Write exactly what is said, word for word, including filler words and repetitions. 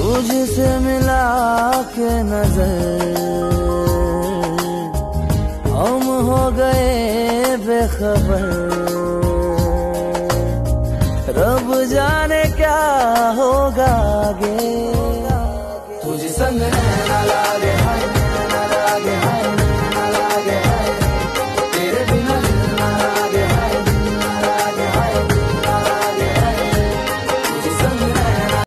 तुझसे मिला के नजर हम हो गए बेखबर। रब जाने क्या होगा आगे। तुझ संग रहना